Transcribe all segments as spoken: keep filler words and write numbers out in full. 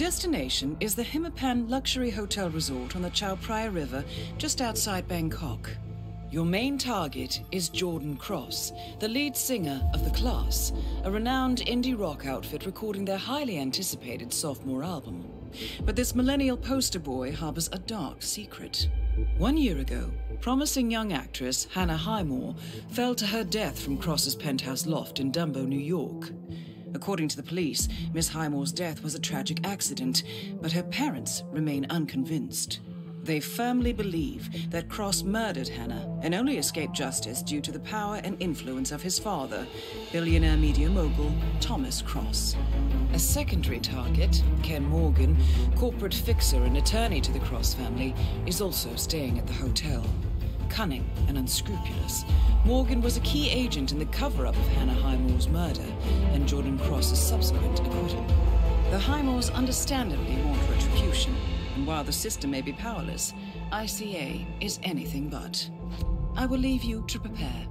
destination is the HITMAN luxury hotel resort on the Chao Phraya River, just outside Bangkok. Your main target is Jordan Cross, the lead singer of The Class, a renowned indie rock outfit recording their highly anticipated sophomore album. But this millennial poster boy harbors a dark secret. One year ago, promising young actress Hannah Highmore fell to her death from Cross's penthouse loft in Dumbo, New York. According to the police, Miss Highmore's death was a tragic accident, but her parents remain unconvinced. They firmly believe that Cross murdered Hannah and only escaped justice due to the power and influence of his father, billionaire media mogul Thomas Cross. A secondary target, Ken Morgan, corporate fixer and attorney to the Cross family, is also staying at the hotel. Cunning and unscrupulous, Morgan was a key agent in the cover-up of Hannah Highmore's murder and Jordan Cross's subsequent acquittal. The Highmores understandably want retribution, and while the system may be powerless, I C A is anything but. I will leave you to prepare.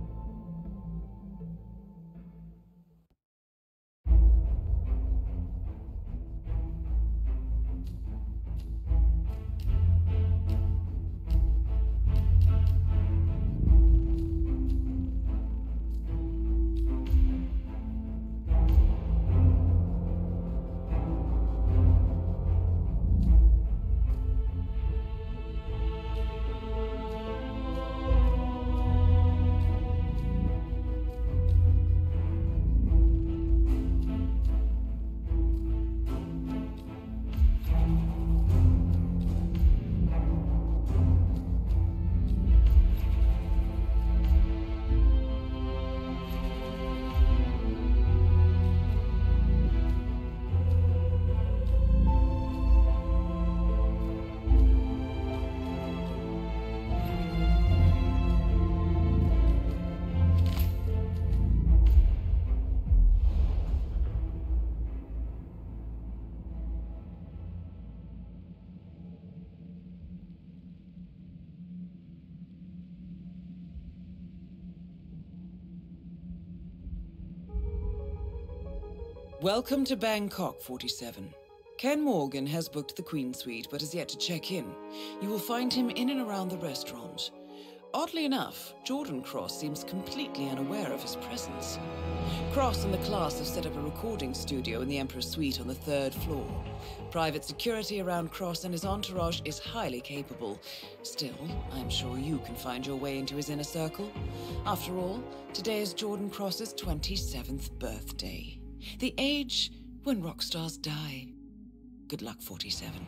Welcome to Bangkok, forty-seven. Ken Morgan has booked the Queen Suite, but has yet to check in. You will find him in and around the restaurant. Oddly enough, Jordan Cross seems completely unaware of his presence. Cross and the Class have set up a recording studio in the Emperor's Suite on the third floor. Private security around Cross and his entourage is highly capable. Still, I'm sure you can find your way into his inner circle. After all, today is Jordan Cross's twenty-seventh birthday. The age when rock stars die. Good luck, forty-seven.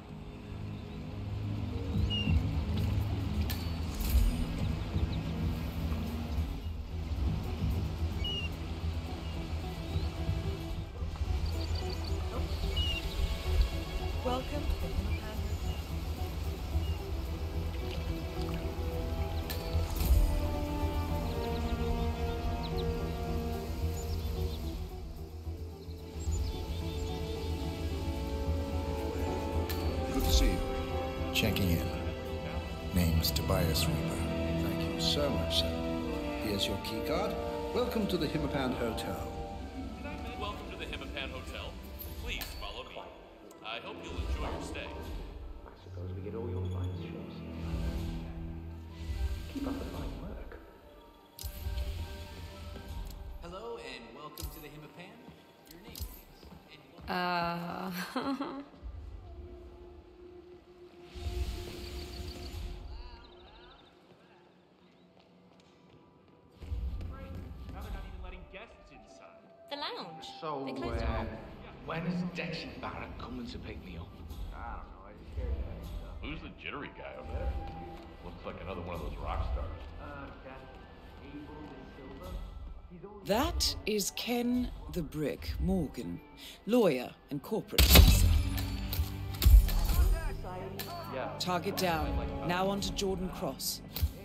Welcome to the Checking in. Name's Tobias Reaper. Thank you so much, sir. Here's your key card. Welcome to the HITMAN Hotel. Welcome to the HITMAN Hotel. Please follow me. I hope you'll enjoy your stay. I suppose we get all your fine strips. Keep up the fine work. Hello and welcome to the HITMAN. Your name, please. Uh... The lounge. So, They closed it uh, up. when is Dexter Barrett coming to pick me up? I don't know. I just hear that stuff. Who's the jittery guy over there? Looks like another one of those rock stars. Uh, that's Abel de Silva. He's always That is Ken the Brick Morgan, lawyer and corporate officer. Yeah. Target down. Now on to Jordan Cross.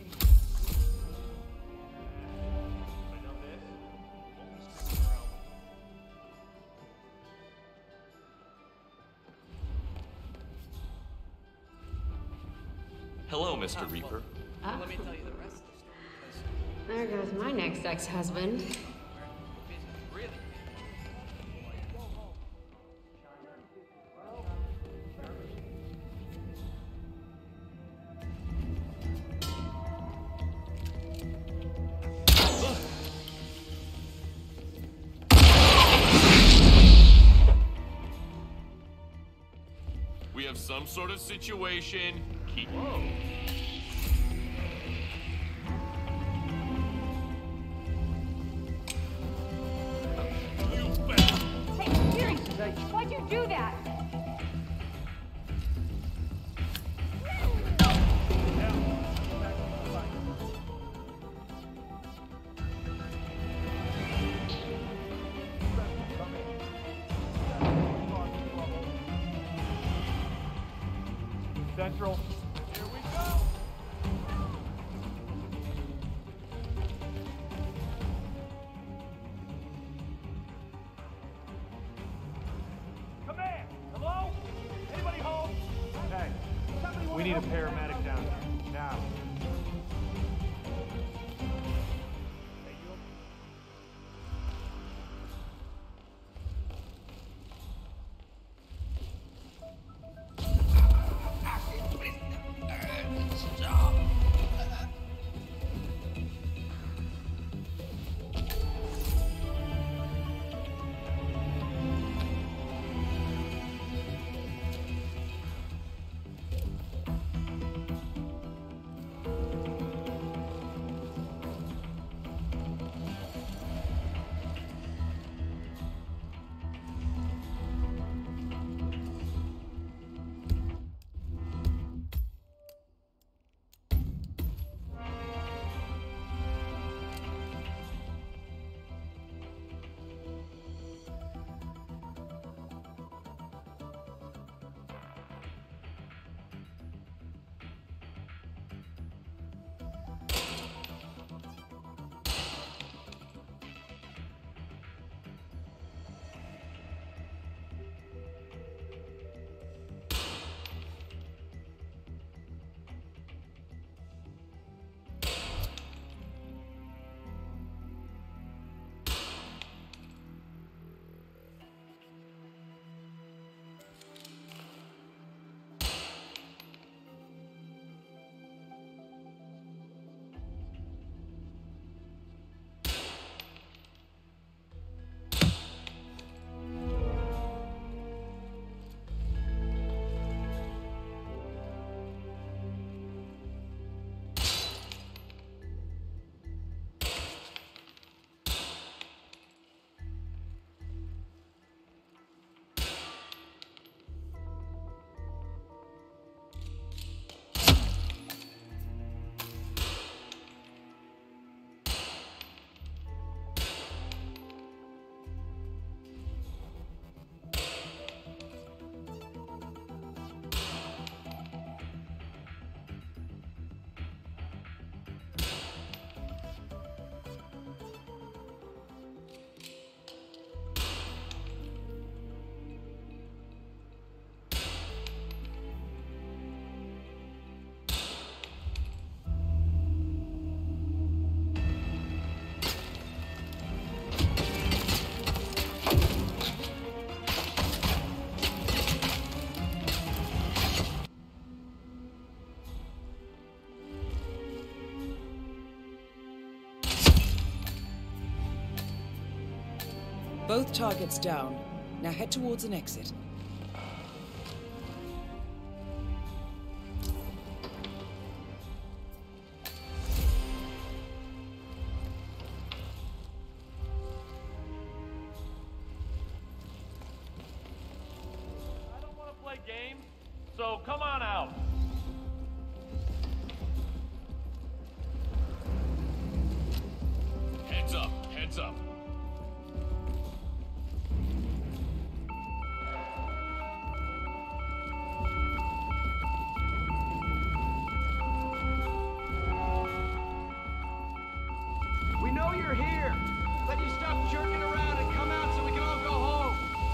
Hello, Mister Reaper. Ah. Let me tell you the rest of the story. There goes my next ex-husband. Really? We have some sort of situation. Keep. Whoa. Hey, seriously, why'd you do that? Central. Here we go. Command! Hello? Anybody home? Hey, we need a paramedic down here. Now. Both targets down. Now head towards an exit. I don't want to play games, so come on out. Heads up, heads up. We know you're here. Let you stop jerking around and come out so we can all go home.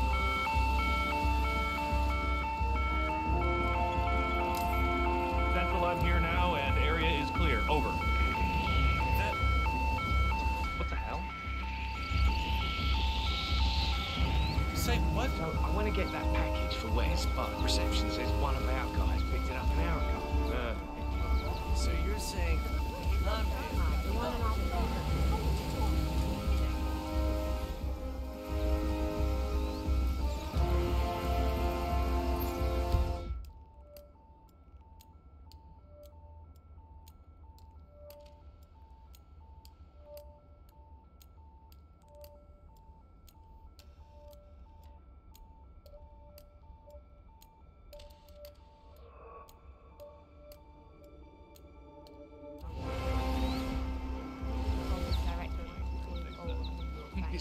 Central, I'm here now, and area is clear. Over. What the hell? Say what? So I want to get that package for Wes, but reception says one of our guys picked it up an hour ago. Uh, So you're saying...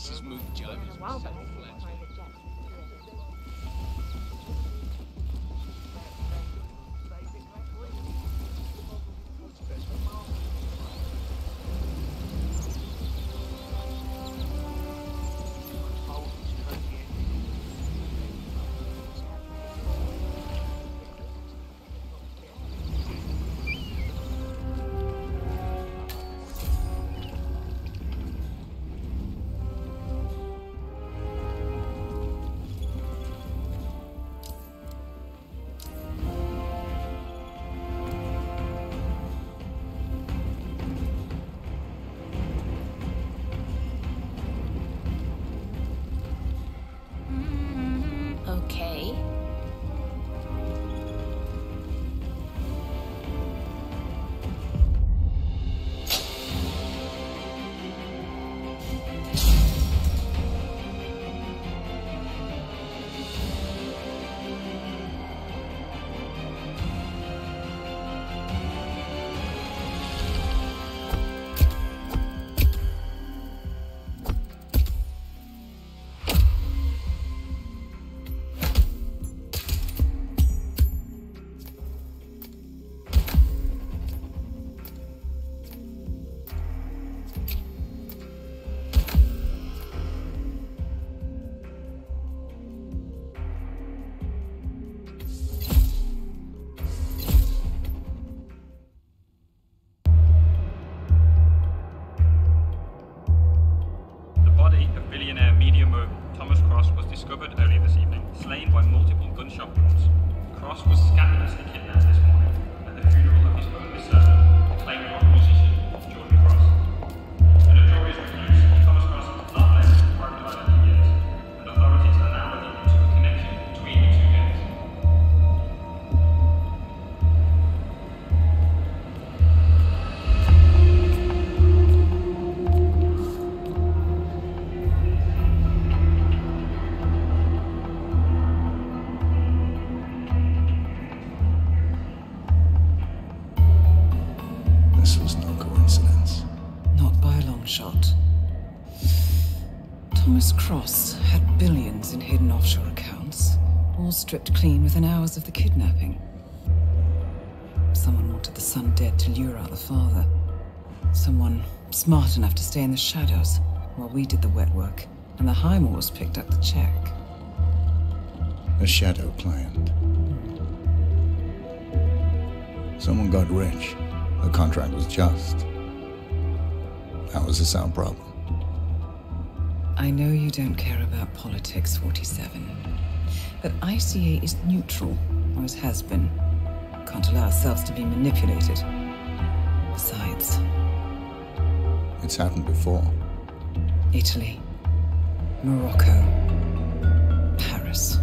This is movie judges. Wow, but Okay. Billionaire media mogul Thomas Cross was discovered earlier this evening, slain by multiple gunshot wounds. Cross was scandalously kidnapped this morning at the funeral of his only son, acclaimed rock musician Jordan Cross. The notorious recluse Thomas Cross has not left his private island in years, and authorities are now looking into a connection between the two deaths. This was no coincidence. Not by a long shot. Thomas Cross had billions in hidden offshore accounts, all stripped clean within hours of the kidnapping. Someone wanted the son dead to lure out the father. Someone smart enough to stay in the shadows while we did the wet work, and the Highmores picked up the check. A shadow client. Someone got rich. The contract was just. That was a sound problem. I know you don't care about politics, forty-seven. But I C A is neutral, or always has been. Can't allow ourselves to be manipulated. Besides... It's happened before. Italy. Morocco. Paris.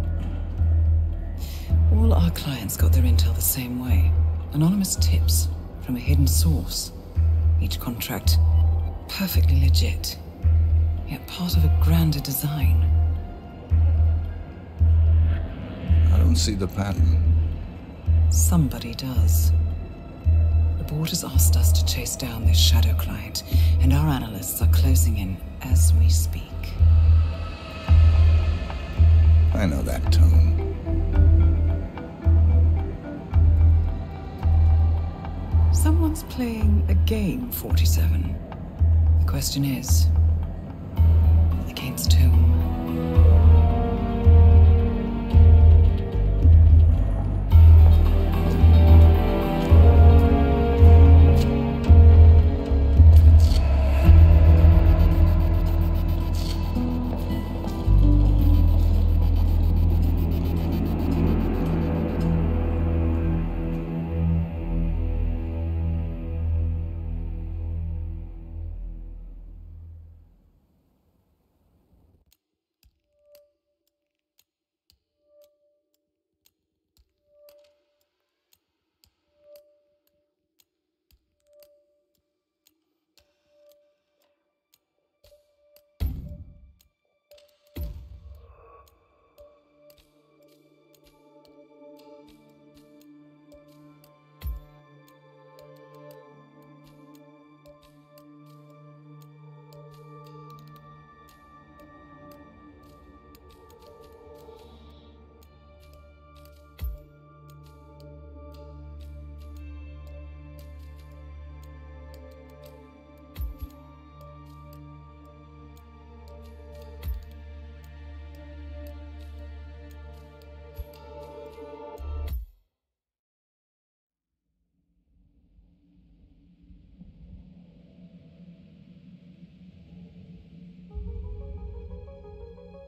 All our clients got their intel the same way. Anonymous tips from a hidden source. Each contract perfectly legit, yet part of a grander design. I don't see the pattern. Somebody does. The board has asked us to chase down this shadow client, and our analysts are closing in as we speak. I know that tone. Someone's playing a game, forty-seven. The question is, against whom?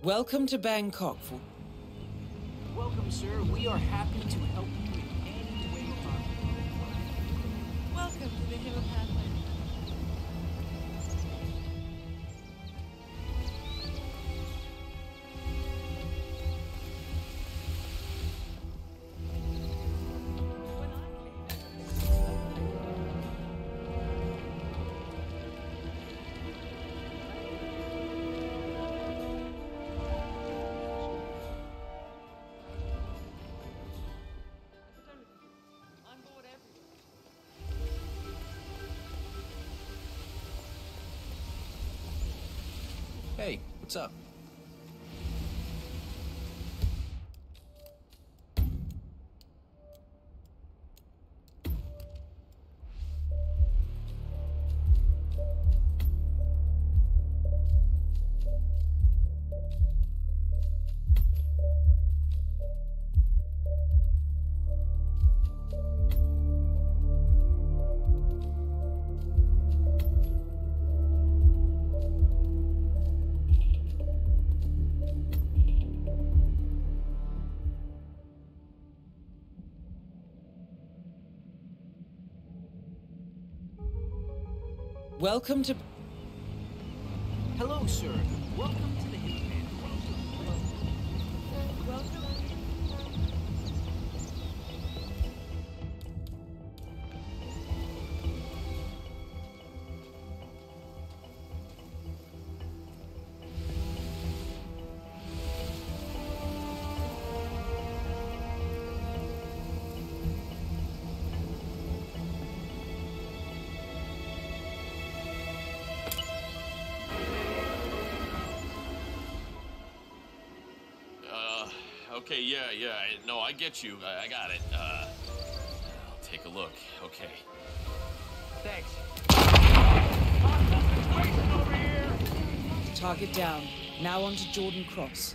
Welcome to Bangkok for... Welcome, sir. We are happy to help you in any way possible. Welcome to the HITMAN. Hey, what's up? Welcome to... Hello, sir. Welcome to the HITMAN. Welcome. Okay, yeah, yeah, I, no, I get you. I, I got it. Uh, I'll take a look. Okay. Thanks. Target down. Now on to Jordan Cross.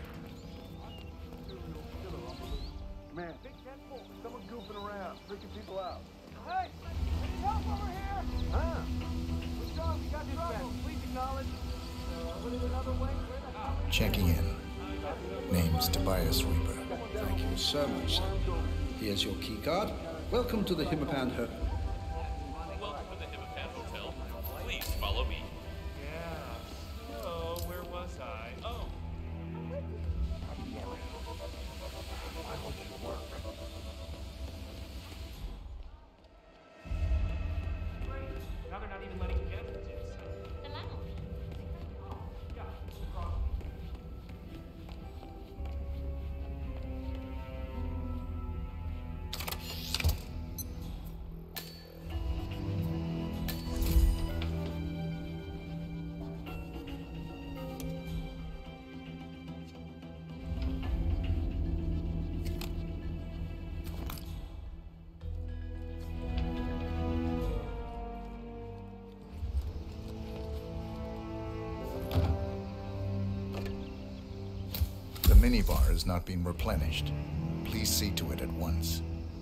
Man, someone goofing around, freaking people out. Hey, any help over here? Huh? What's wrong? We got trouble. Please acknowledge. Uh, another way. Checking in. Name's Tobias Reaper. Thank you so much, sir. Here's your key card. Welcome to the HITMAN Hotel. Welcome to the HITMAN Hotel. Please follow me. Yeah. So, where was I? Oh. Now they're not even letting you get it. The minibar is not being replenished. Please see to it at once.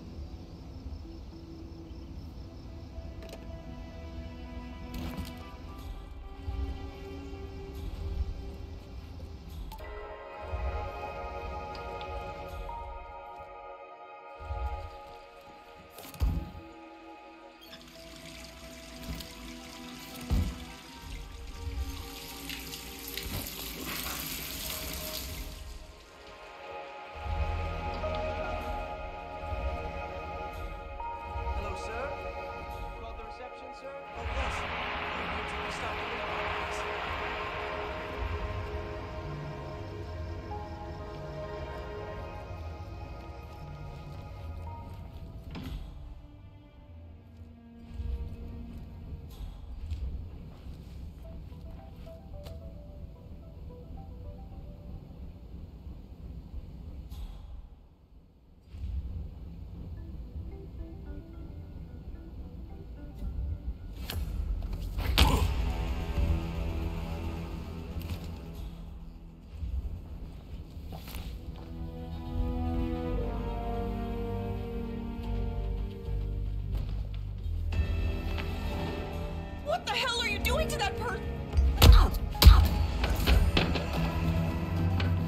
What the hell are you doing to that person?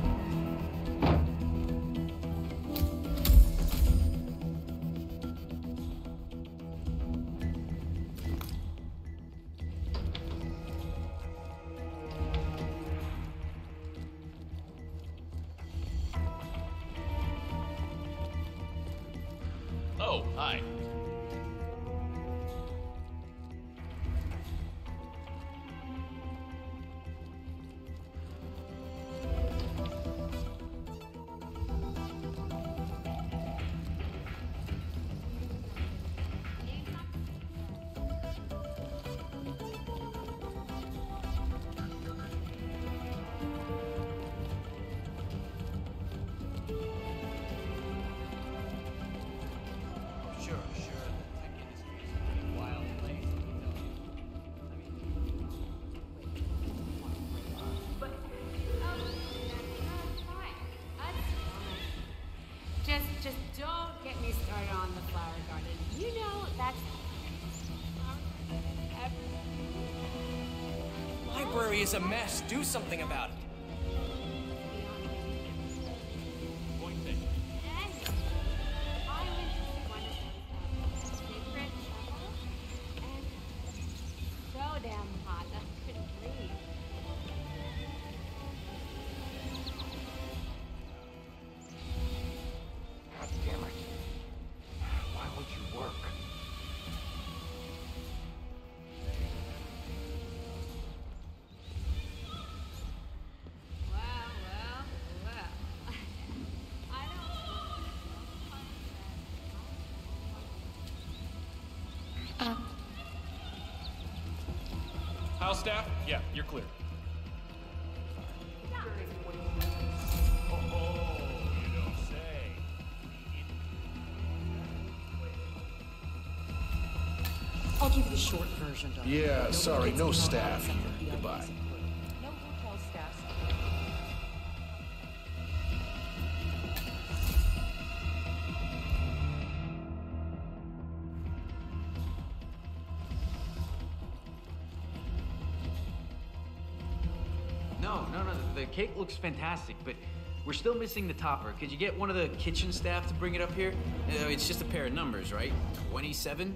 Oh, hi. Just, just don't get me started on the flower garden. You know, that's... Library is a mess. Do something about it. Point taken. I went to see one of those sacred chapels, and so damn hot that I couldn't breathe. God damn it. Why would you work? Well, well, well. I don't... Uh. House staff? Yeah, you're clear. I'll give you the short version, Doctor. Yeah, Nobody sorry, gets no involved staff in here. something Goodbye. No hotel staff. No, no, no, the cake looks fantastic, but we're still missing the topper. Could you get one of the kitchen staff to bring it up here? Uh, it's just a pair of numbers, right? twenty-seven?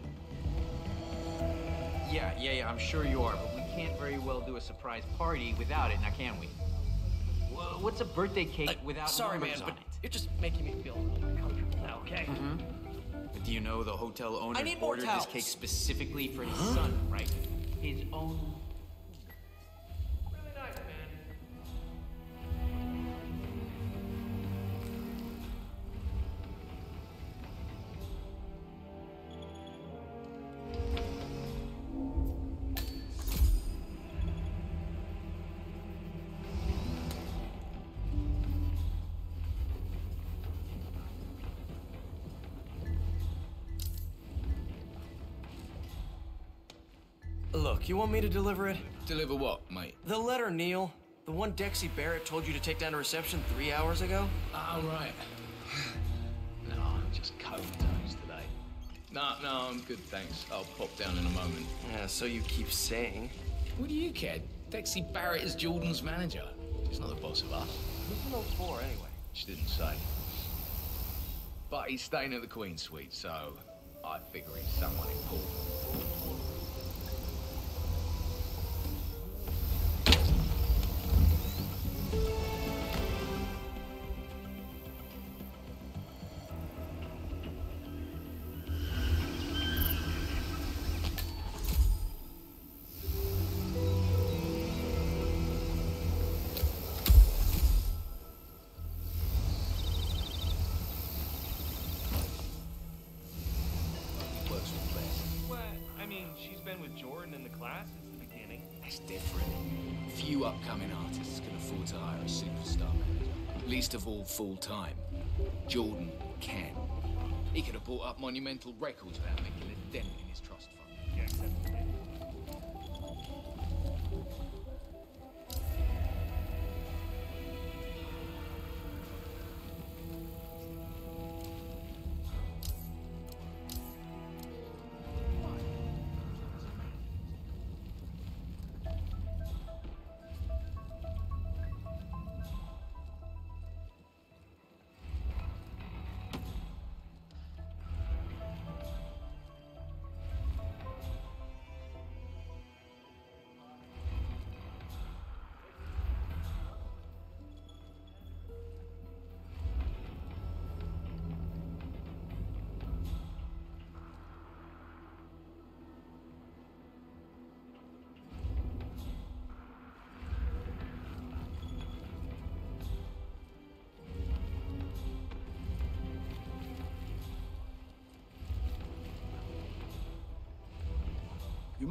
Yeah, yeah, yeah, I'm sure you are, but we can't very well do a surprise party without it, now can we? Wha- What's a birthday cake Uh, without sorry, numbers man, on but it? you're just making me feel uncomfortable now, okay? Mm-hmm. But do you know the hotel owner I need more ordered towels. this cake specifically for his son, right? His own... Really nice, man. Look, you want me to deliver it? Deliver what, mate? The letter, Neil. The one Dexy Barrett told you to take down to reception three hours ago? Oh, right. No, I'm just comatose today. No, no, I'm good, thanks. I'll pop down in a moment. Yeah, so you keep saying. What do you care? Dexy Barrett is Jordan's manager. She's not the boss of us. Who's an oh four, anyway? She didn't say. But he's staying at the Queen Suite, so I figure he's someone important. What? I mean, she's been with Jordan in the class since the beginning. That's different. Few upcoming artists can afford to hire a superstar manager. Least of all full-time. Jordan can. He could have bought up monumental records without making a dent in his trust fund. Yeah, except for me.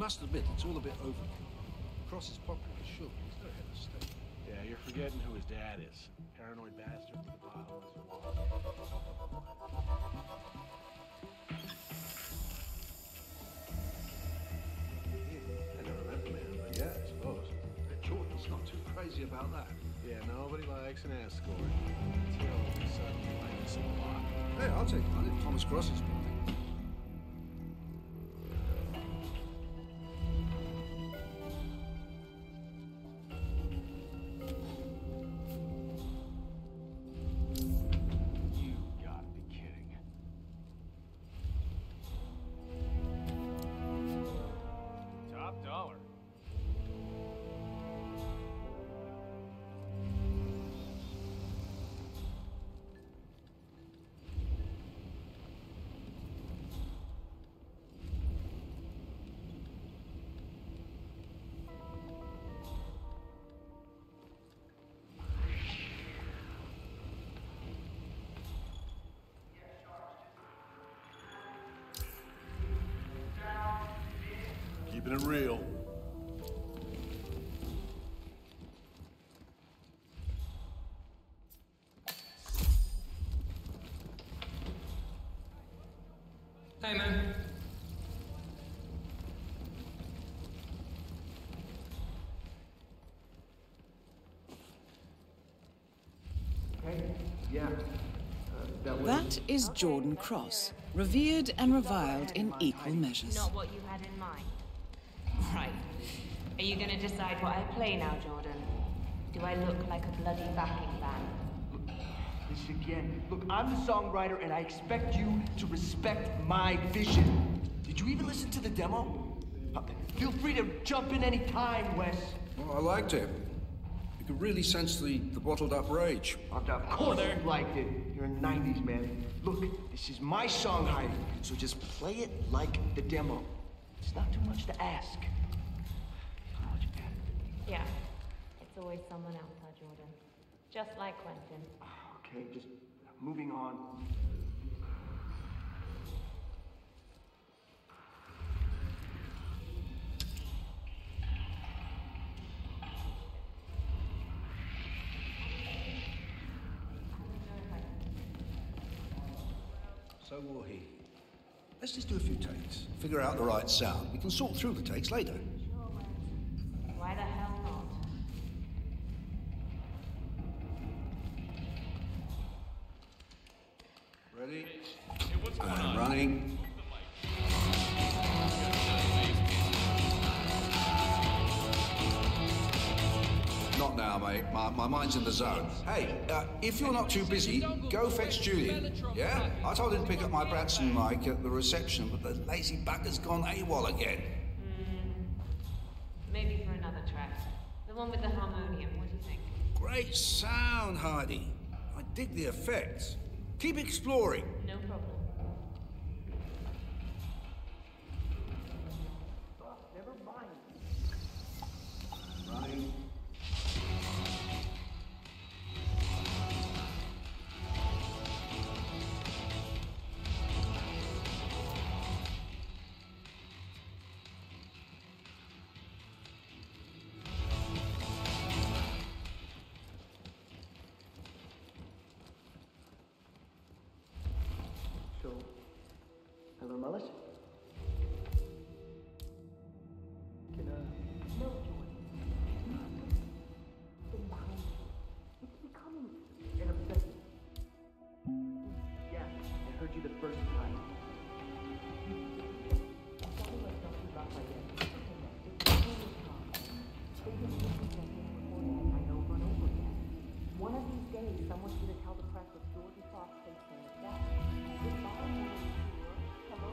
must admit, it's all a bit overkill. Cross is popular, sure, but he's no head of state. Yeah, you're forgetting who his dad is. Paranoid bastard with the bottomless wall. I never met the man, but yeah, I suppose. Jordan's not too crazy about that. Yeah, nobody likes an escort. Until he suddenly likes a lot. Hey, I'll take one if Thomas Cross is buying. You gotta be kidding. Top dollar. Keeping it real. Hey, man. Hey, yeah. Uh, that was... That is Jordan Cross, revered and reviled in equal measures. Not what you had in mind. Right. Are you gonna decide what I play now, Jordan? Do I look like a bloody backing band? Look, this again. Look, I'm the songwriter, and I expect you to respect my vision. Did you even listen to the demo? Uh, feel free to jump in any time, Wes. Well, I liked it. You could really sense the, the bottled-up rage. Of course you liked it. You're in the nineties, man. Look, this is my song, Heidi, so just play it like the demo. It's not too much to ask. Yeah. It's always someone else, huh, Jordan? Just like Quentin. Okay, just moving on. So will he. Let's just do a few takes. Figure out the right sound. We can sort through the takes later. Why the hell not? Ready? And running. Not now, mate. My, my mind's in the zone. Hey, uh, if you're not too busy, go fetch Julian. Yeah? I told him to pick up my Bratson mic at the reception, but the lazy bugger's gone AWOL again. Maybe for another track. The one with the harmonium, what do you think? Great sound, Heidi. I dig the effects. Keep exploring. No problem. Never mind. Running. So, hello, Mullis? Can, uh... No, Jordan. Stay behind you. It's becoming an obsession. Yeah, I heard you the first time. I'm sorry myself too loud by then. It's totally calm. They've been looking at this recording and over and over again. One of these days, someone's gonna tell the press that Jordan Cross thinks they're dead. Goodbye, Jordan. Hello,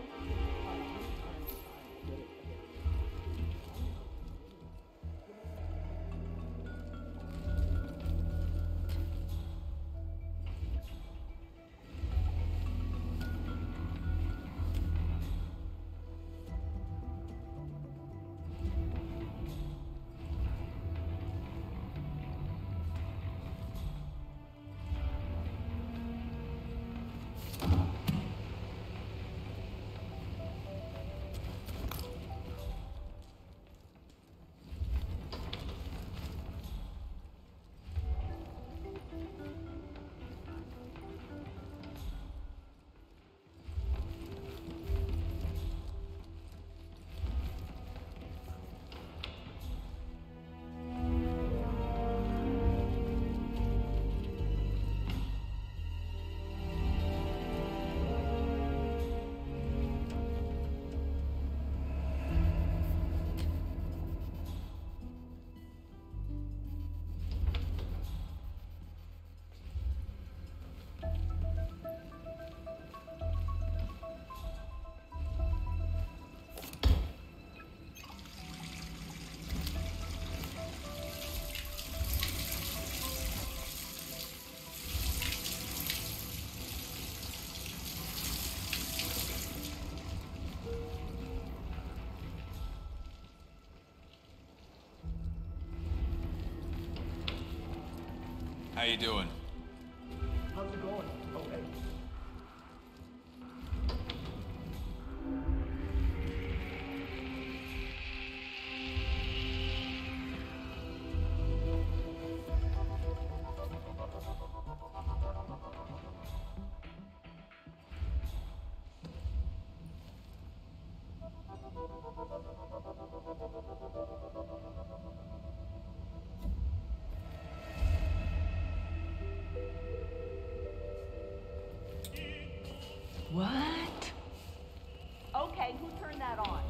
How you doing? How's it going? Oh, hey. What? Okay, who turned that on?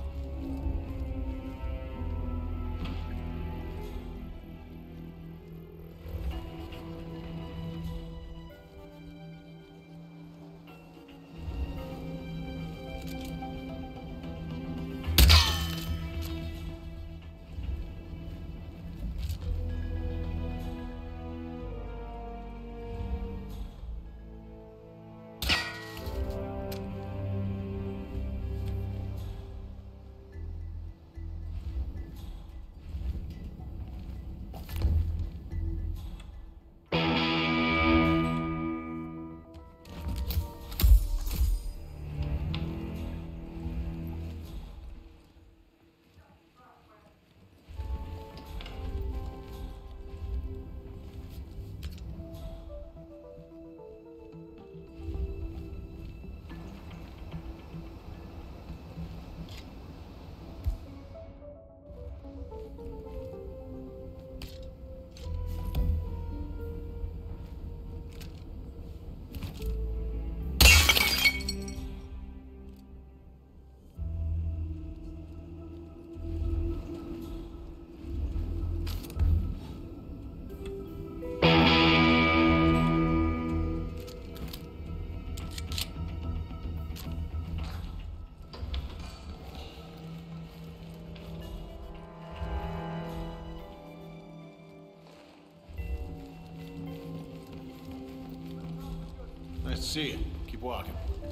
Nice to see you. Keep walking.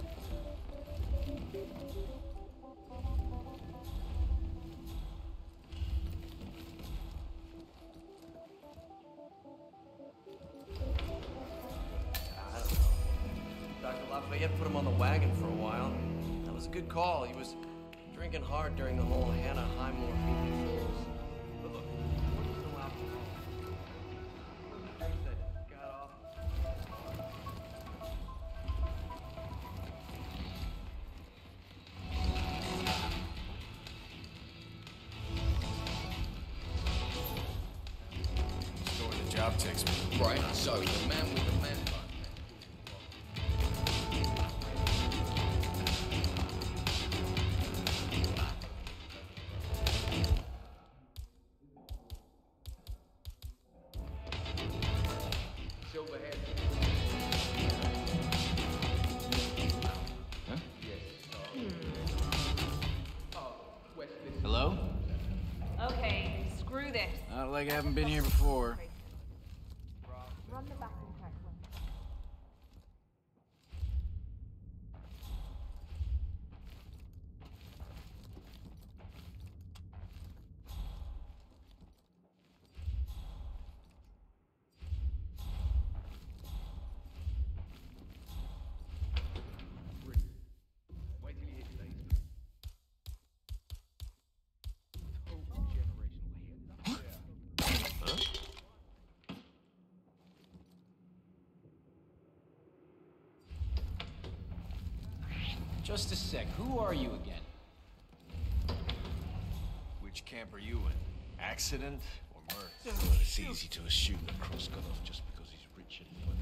I don't know. Doctor Lafayette put him on the wagon for a while. That was a good call. He was drinking hard during the whole Hannah Highmore business. But look, there was no alcohol. Drinks that got off. Let's go where the job takes me. Right, so the man with the man bun. Silverhead. Huh? Yes. Oh, West Listen. Hello? Okay, screw this. Not like I haven't been here before. Run the back and check one. Wait till you hit laser. Total generational hit. Huh? Just a sec. Who are you again? Which camp are you in? Accident or murder? Well, it's easy to assume that Cross got off just because he's rich and funny.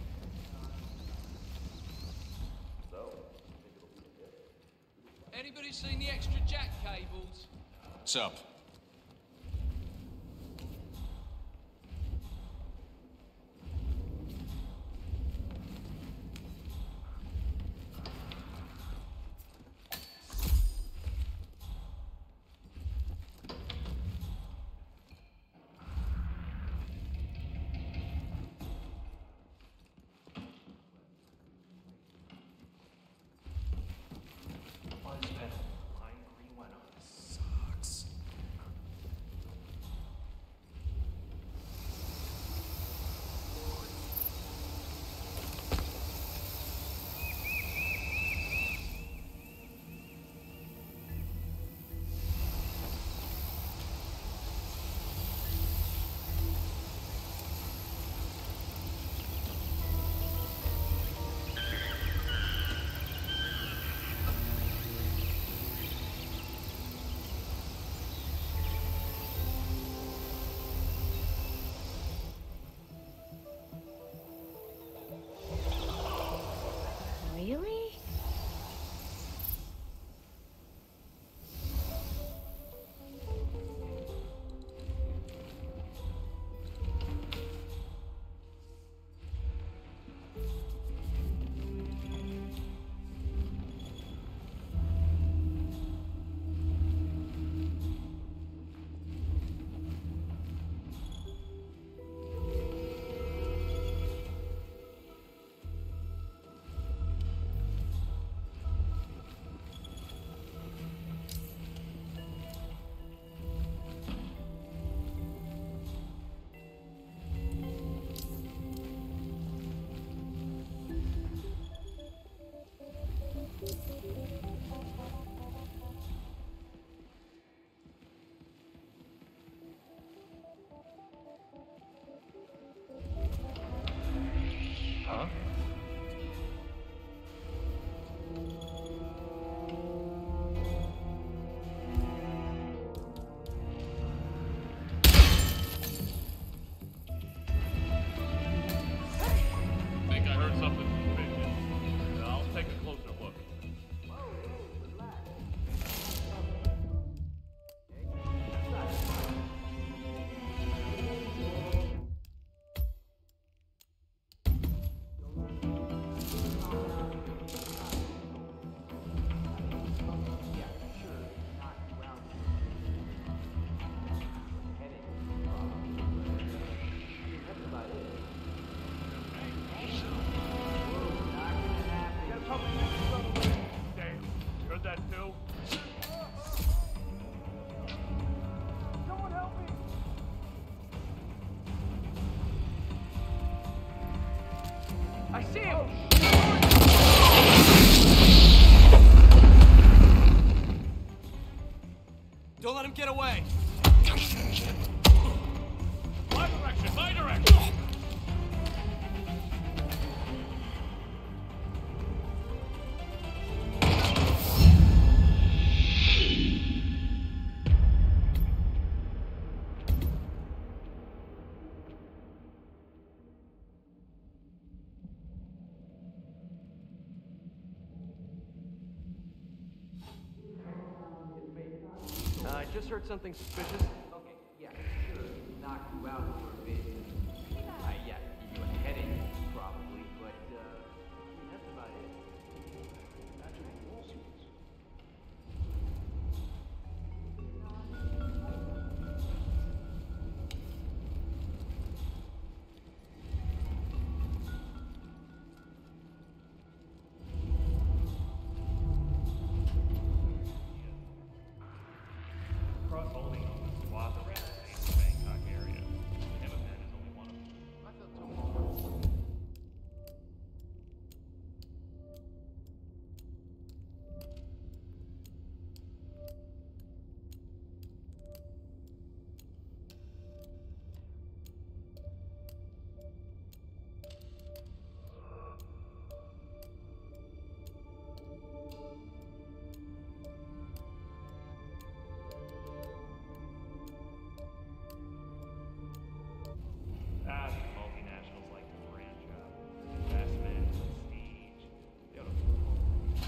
Anybody seen the extra jack cables? What's up? Huh? Think I heard something suspicious. I'll take a closer look. Damn, you heard that too? Someone help me! I see him! Don't let him get away! My direction, my direction! Uh, I just heard something suspicious. Okay, yeah, sure. Knock you out for a bit. Uh, yeah, you a headache, probably, but, uh, that's about it. Across holding on the swath of the Bangkok area. The HITMAN is only one of them. I felt so. Ah, these multinationals like to branch out. Investment, prestige. They ought to.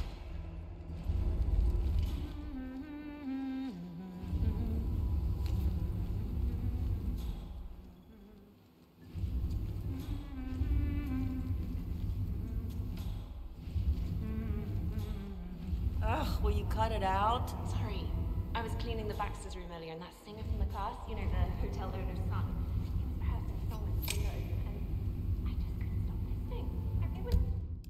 Ugh, will you cut it out? Sorry. I was cleaning the Baxter's room earlier, and that singer from the class, you know, the hotel owner's son, he was rehearsing a song with singers, and I just couldn't stop listening. I- It was...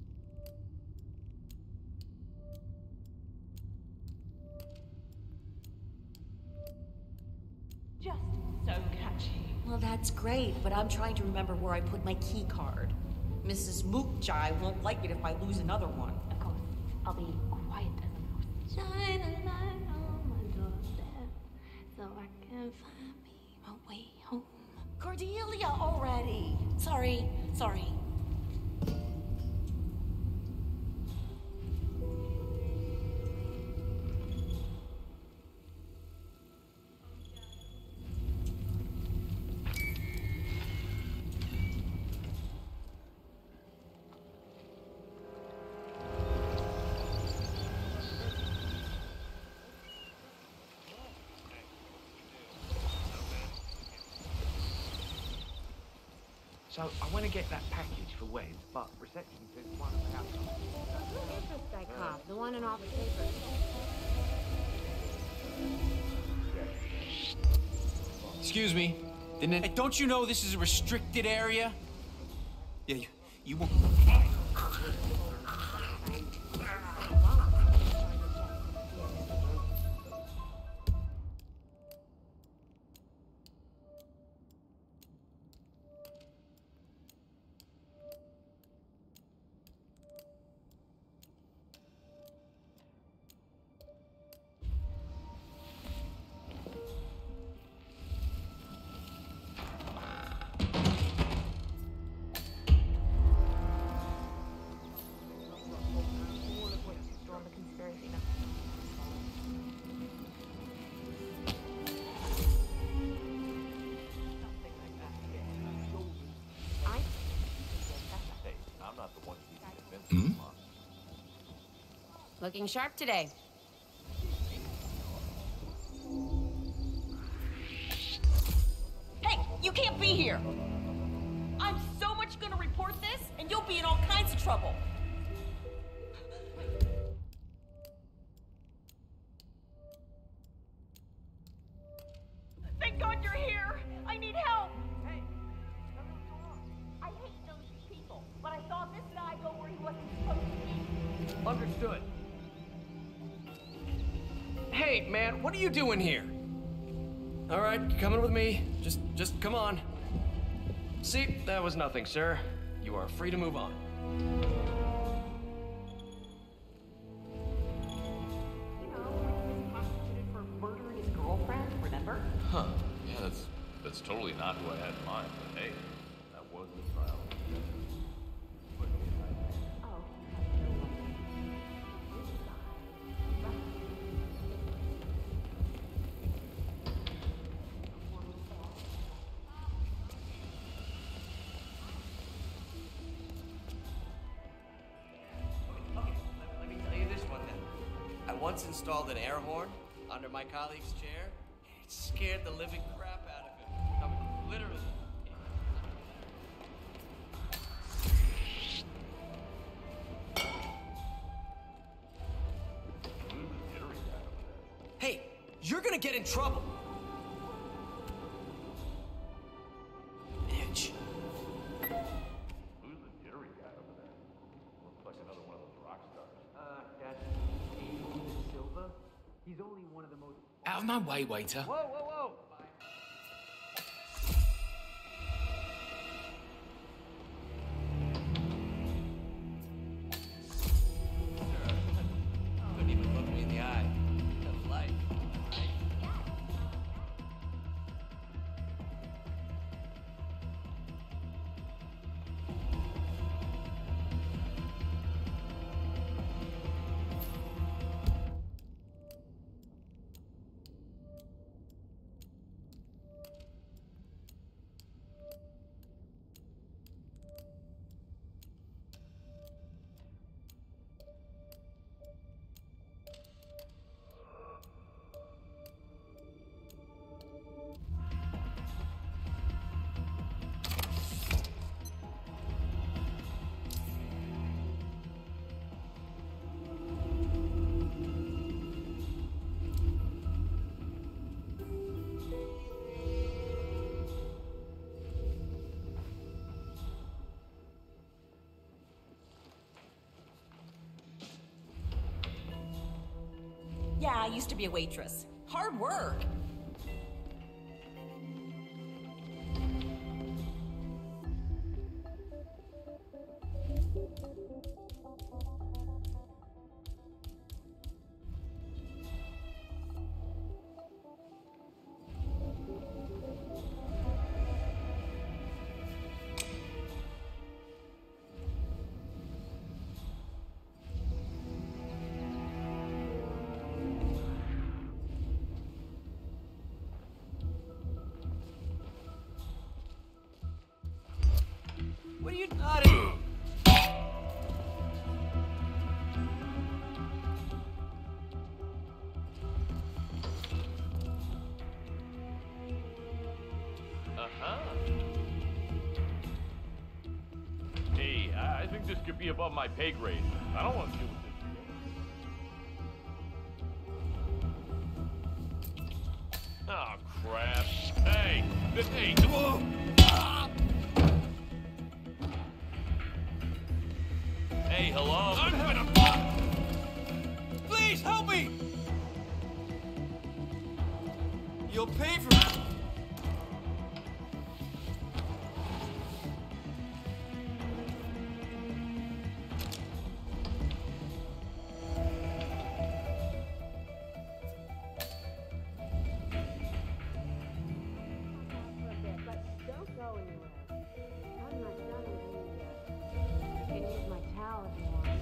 just so catchy. Well, that's great, but I'm trying to remember where I put my key card. Missus Mookjai won't like it if I lose another one. Of course, I'll be quiet as a mouse. Shine a light on my doorstep so I can find me my way home. Cordelia already. Sorry, sorry. So, I want to get that package for Wes, but reception says one about... Who is this guy cop? The one in all the papers? Excuse me. Didn't it, don't you know this is a restricted area? Yeah, you, you won't... Looking sharp today. Hey, you can't be here! I'm so much gonna report this, and you'll be in all kinds of trouble. Thank God you're here! I need help! Hey, I hate those people, but I saw this guy go where he wasn't supposed to be. Understood. Hey, man, what are you doing here? All right, you're coming with me. Just, just come on. See, that was nothing, sir. You are free to move on. You know, he was prosecuted for murdering his girlfriend, remember? Huh. Yeah, that's that's totally not who I had in mind, but hey, that was the trial. Let me tell you this one then. I once installed an air horn under my colleague's chair. It scared the living crap out of him. I mean, literally. Hey, you're gonna get in trouble. Bitch. Who's the jittery guy over there? Looks like another one of those rock stars. Uh, that's Adrian Silva. He's only one of the most... Out of my way, waiter. Whoa, whoa, whoa! Couldn't even look me in the eye. Tough life. Yeah, I used to be a waitress. Hard work. What are you not in? Uh-huh. Hey, I I think this could be above my pay grade. I don't want to deal with this. Oh, crap. Hey, this, hey, whoa! Hey, hello? I'm having a... Please, help me! You'll pay for it. Don't go anywhere. I'm not done with you yet. You can use my towel if you want.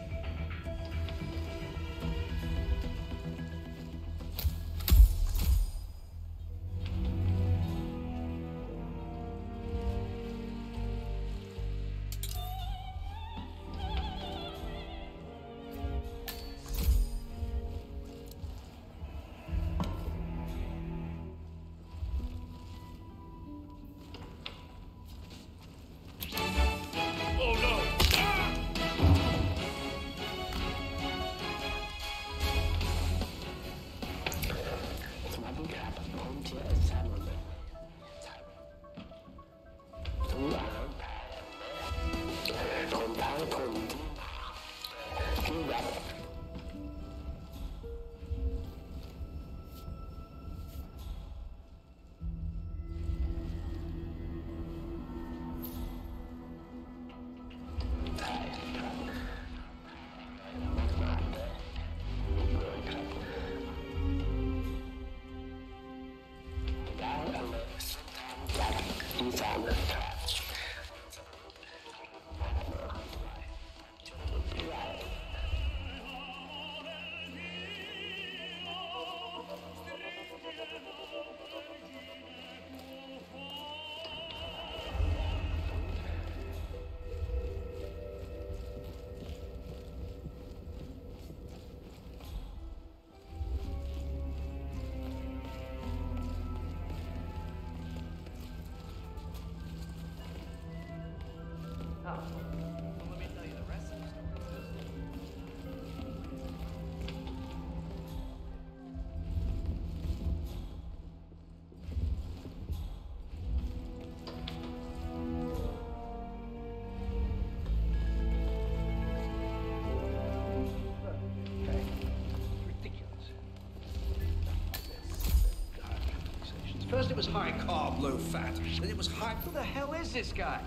First it was high carb, low fat. Then it was high... Who the hell is this guy?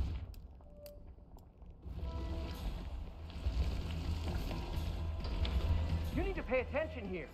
You need to pay attention here.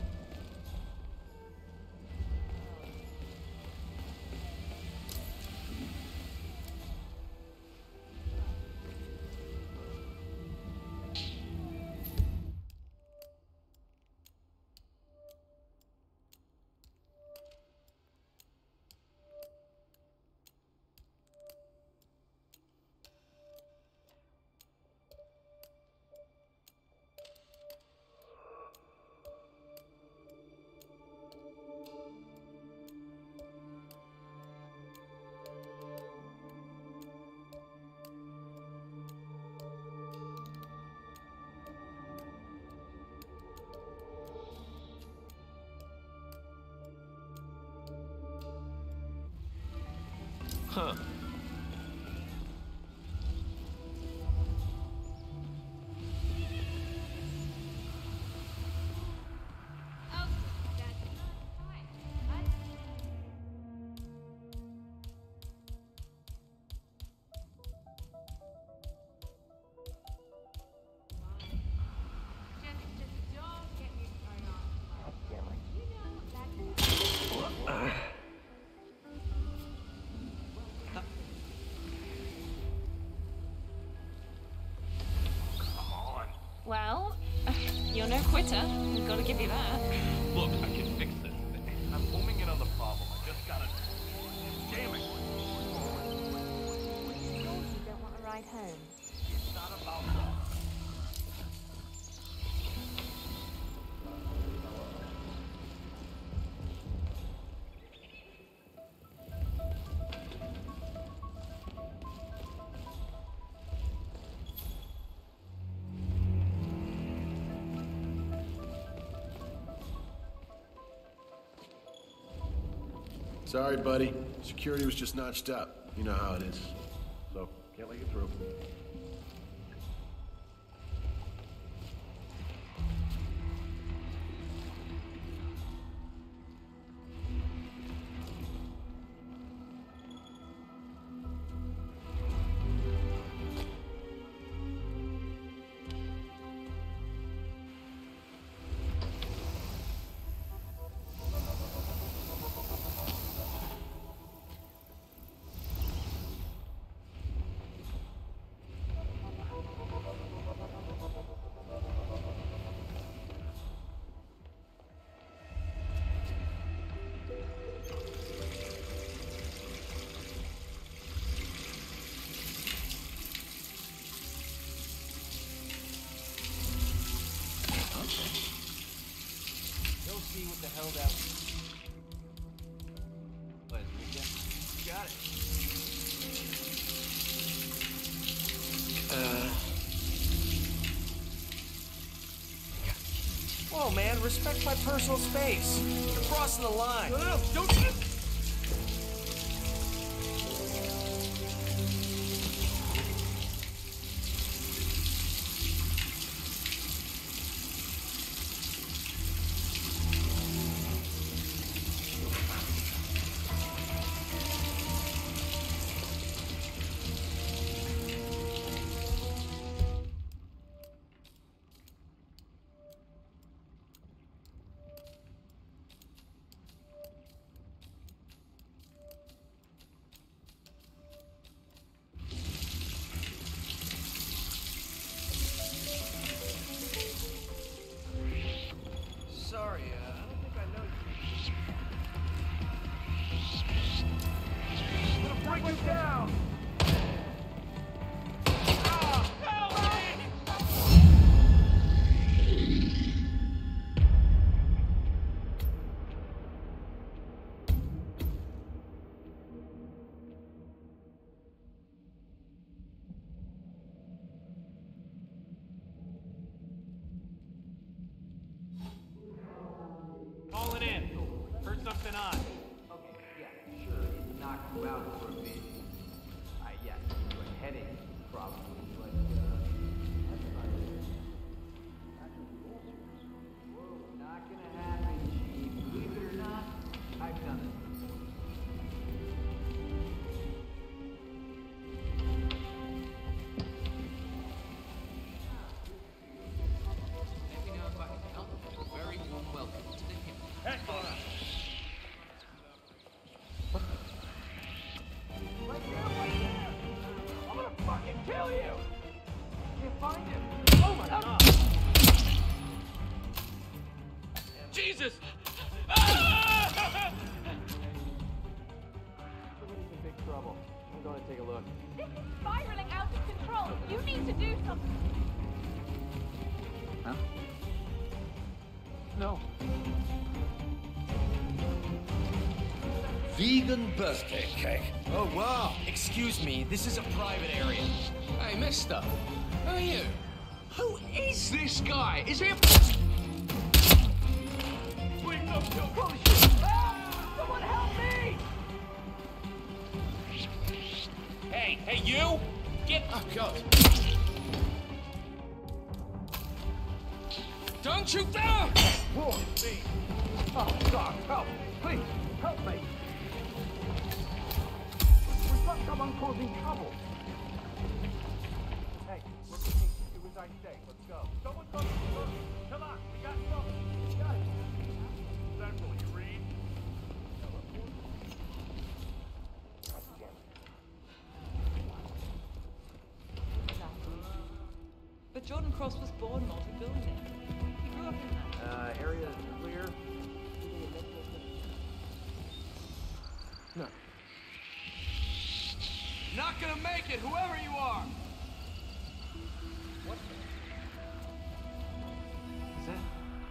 Huh. Well, you're no quitter. I've got to give you that. Look, I can fix this. I'm homing in on the problem. I just gotta... Damn it! You don't want a ride home. It's not about that. Sorry, buddy. Security was just notched up. You know how it is. So, can't let you through. See what the hell that was. What, you got it. Uh. Whoa, man, respect my personal space. You're crossing the line. No, no, no, don't do it. Sorry, uh, I don't think I know you. I'm gonna break you down! Ah, help me! Calling in. Heard something on. Okay, yeah, sure. Knock you out for a bit. Uh, yeah, you a headache, probably, but, uh, that's about it. Whoa, not gonna happen, Chief. Believe it or not, I've done it. Jesus! Ah! Somebody's in big trouble. I'm going to take a look. This is spiraling out of control. You need to do something. Huh? No. Vegan birthday cake. Oh, wow. Excuse me, this is a private area. Hey, mister. Who are you? Who is this guy? Is he a... Wait, no, no, holy shit! Ah! Someone help me! Hey, hey, you! Get... Oh, God. Don't you dare! Whoa, me. Oh, God, help! Please, help me! We've got someone causing trouble. Hey, look at me. Do as I say. Let's go. Someone's on the roof. Come on, we got something. Guys. Central, you read? But Jordan Cross was born multi-building. He grew up in that. Uh, area is clear. No. Not gonna make it, whoever you are! What? Is that?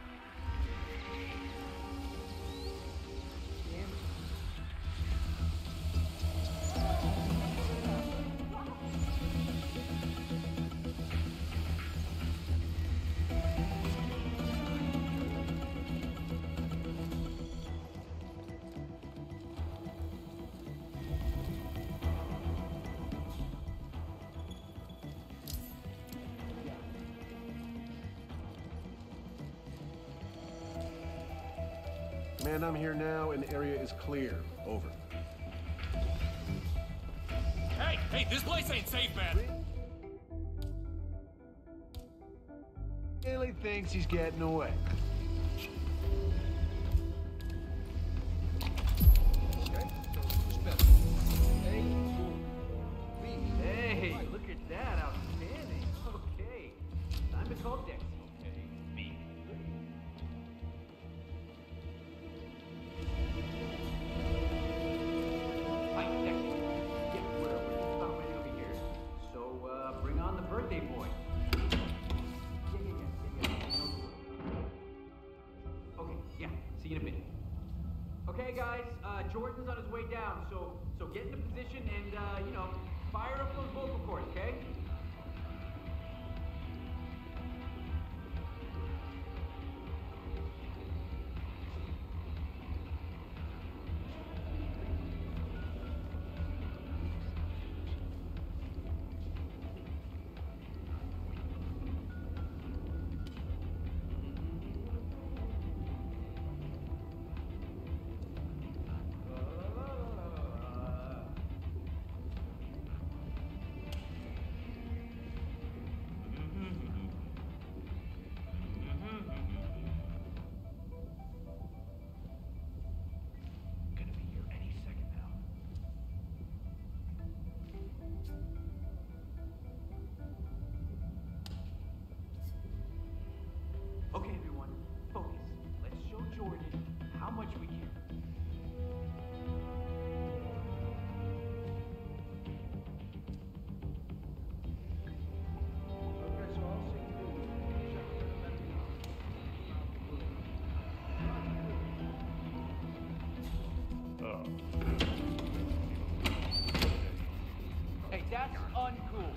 Man, I'm here now, and the area is clear. Over. Hey, hey, this place ain't safe, man! Haley thinks he's getting away. Hey, look at that. Outstanding. Okay. Time to call Dex. Okay. Me. Hi, Dex. Yeah, we're, we're just about ready over here. So, uh, bring on the birthday boy. Yeah, yeah, yeah, yeah, yeah. No worries. Okay, yeah. See you in a minute. Okay, guys. Uh, Jordan's on his way down, so so get into position and, uh, you know, fire up those vocal cords, okay? Okay, everyone, focus. Let's show Jordan how much we care. Okay, so I'll see you. Hey, that's uncool.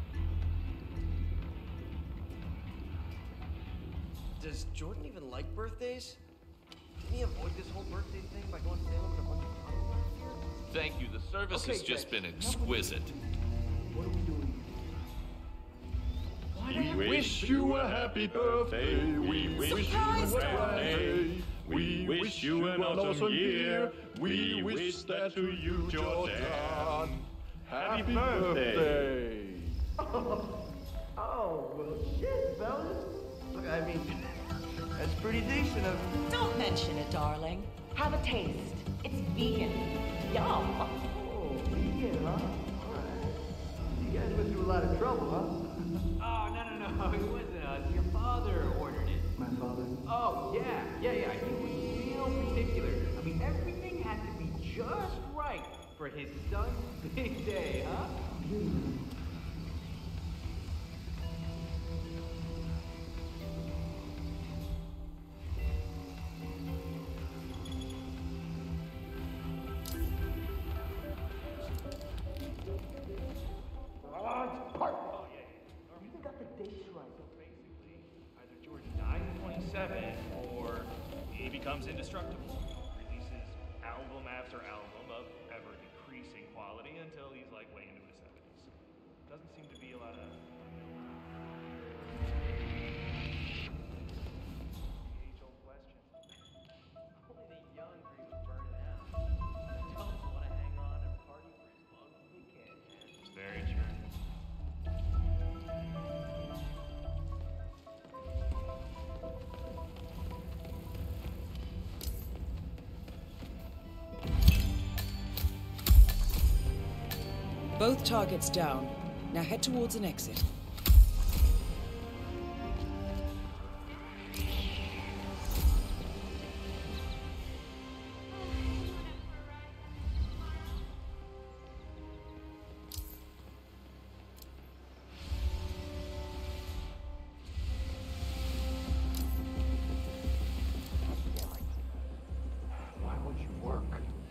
Does Jordan even like birthdays? Didn't he avoid this whole birthday thing by going sailing with a bunch of tunnels? Thank you. The service Okay, has just guys, been enough with exquisite. What are we doing here? We wish you a happy birthday. We wish you a birthday. We wish you an awesome year. We wish that to you, Jordan. Happy birthday. Oh, well, shit, fellas. Look, I mean, that's pretty decent of you. Don't mention it, darling. Have a taste. It's vegan. Yum. Oh, vegan, huh? All right. You guys went through a lot of trouble, huh? Oh, no, no, no. It wasn't us. Your father ordered it. My father. Oh, yeah. Yeah, yeah, he was real particular. I mean, everything had to be just right for his son's big day, huh? Or he becomes indestructible, releases album after album of ever decreasing quality until he's like way into his seventies. Doesn't seem to be a lot of age-old question. Only the young dream of burning out. Adults want to hang on and party for as long as they can. It's very true. Both targets down. Now head towards an exit. Why would you work?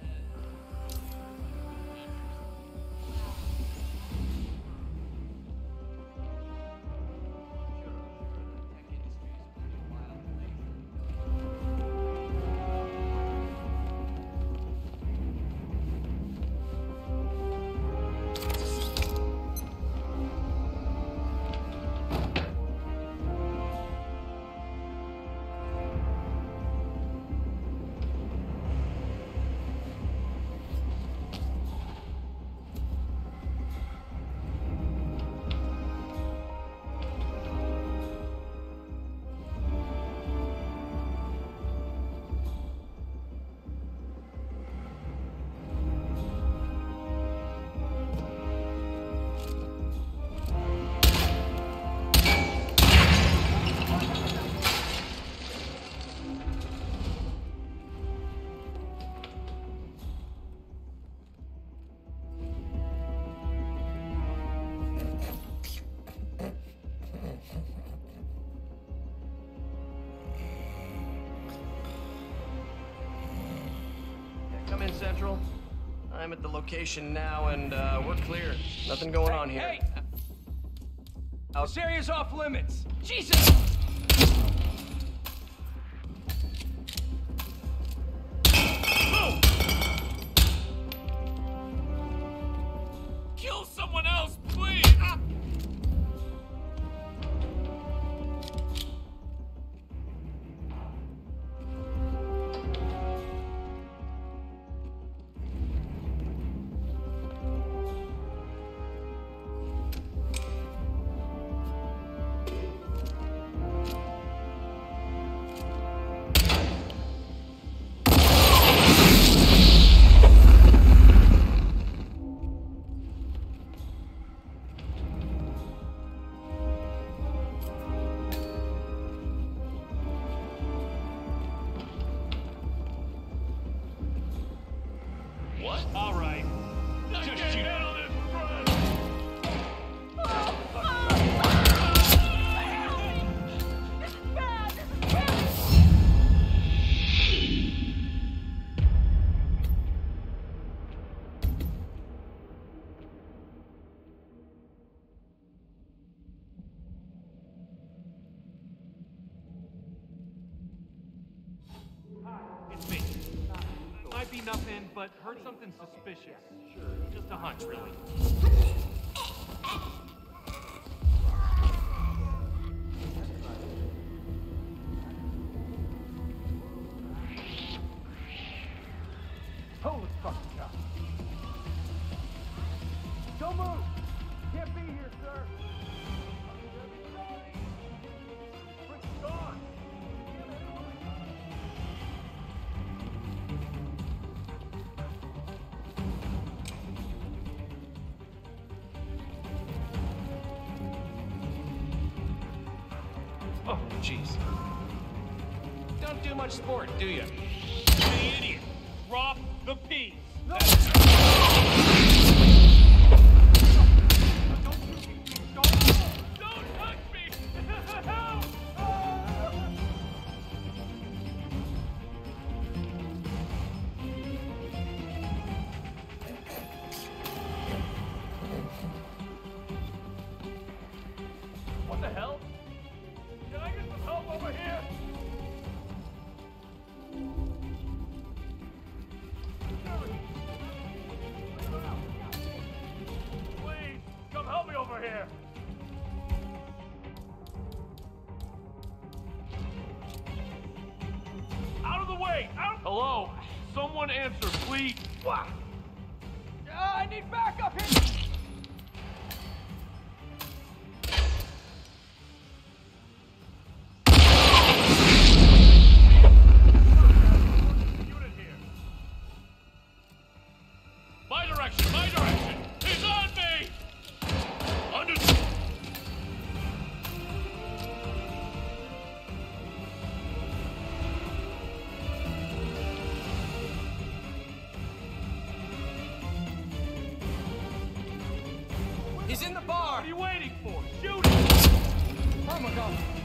Come in, Central. I'm at the location now, and uh, we're clear. Nothing going on here. Hey! This area's off limits. Jesus! Boom! Kill someone else, please! Ah! What? All right. Just shoot. It's me. Might be nothing, but heard something suspicious. Sure. Just a hunch, really. Holy fucking cow. Don't move! Can't be here, sir! Rick's gone! Oh, jeez. don't do much sport, do you? Hey, idiot! Drop the piece! No. What the hell? Can I get some help over here? Please, come help me over here. Out of the way! Out! Hello? Someone answer, please. What? Uh, I need backup here. My direction, my direction! He's on me! Under... He's in the bar! What are you waiting for? Shoot him! Oh my god!